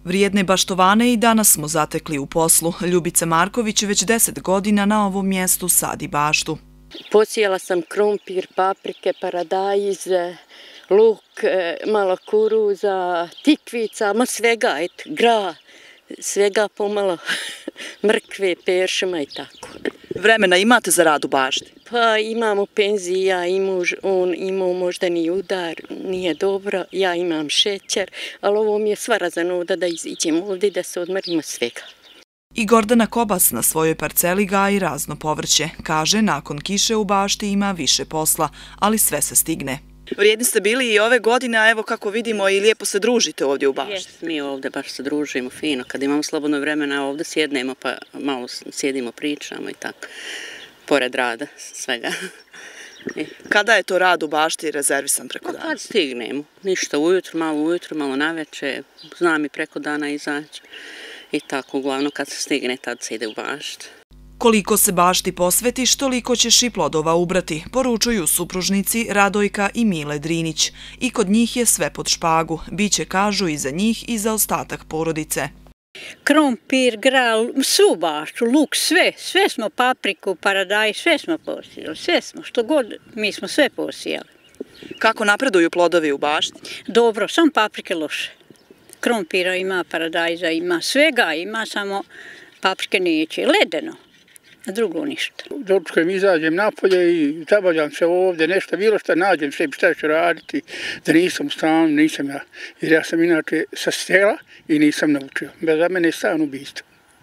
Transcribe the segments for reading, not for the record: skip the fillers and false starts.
Vrijedne baštovane i danas smo zatekli u poslu. Ljubica Marković već 10 godina na ovom mjestu sadi baštu. Posijala sam krompir, paprike, paradajz, luk, malo kuruza, tikvica, svega, grah, svega pomalo, mrkve, peršima i tako. Vremena imate za rad u bašti? Pa imam u penziji, ja i muž, on imao moždani udar, nije dobro, ja imam šećer, ali ovo mi je sva razanuda da iziđemo ovdje da se odmorimo svega. I Gordana Kobas na svojoj parceli gaji razno povrće. Kaže, nakon kiše u bašti ima više posla, ali sve se stigne. Vrijedni ste bili i ove godine, a evo kako vidimo i lijepo se družite ovdje u bašti. Mi ovdje baš se družimo fino. Kad imamo slobodno vremena ovdje sjednemo pa malo sjedimo, pričamo i tako. Pored rada svega. Kada je to rad u bašti rezervisan preko dana? Kad stignemo. Ništa ujutro, malo navečer. Znam i preko dana izaći. I tako, uglavnom kad se stigne, tad se ide u baštu. Koliko se bašti posvetiš, toliko ćeš i plodova ubrati, poručuju supružnici Radojka i Mile Drinić. I kod njih je sve pod špagu. Biće, kažu, i za njih i za ostatak porodice. Krompir, grah, svu baštu, luk, sve smo, papriku, paradajz, sve smo posijali, sve smo, što god, mi smo sve posijali. Kako napreduju plodovi u bašti? Dobro, samo paprike loše. Krompira ima, paradajza ima, svega ima, samo paprike neće, ledeno, a drugo ništa. Doručkujem, izađem napolje i zabavljam se ovdje, nešto bilo što nađem sebi šta ću raditi, da nisam u stanu, nisam ja. Jer ja sam inače sa sela i nisam naučio. Za mene je stan ubistvo.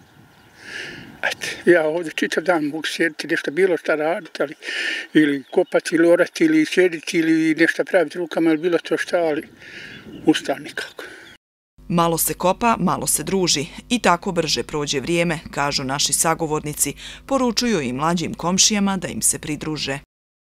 Ja ovdje čitav dan mogu sjediti, nešto bilo šta raditi, ili kopati, ili orati, ili sjediti, ili nešto praviti rukama, ili bilo to šta, ali ustan nikako. Malo se kopa, malo se druži. I tako brže prođe vrijeme, kažu naši sagovornici, poručuju i mlađim komšijama da im se pridruže.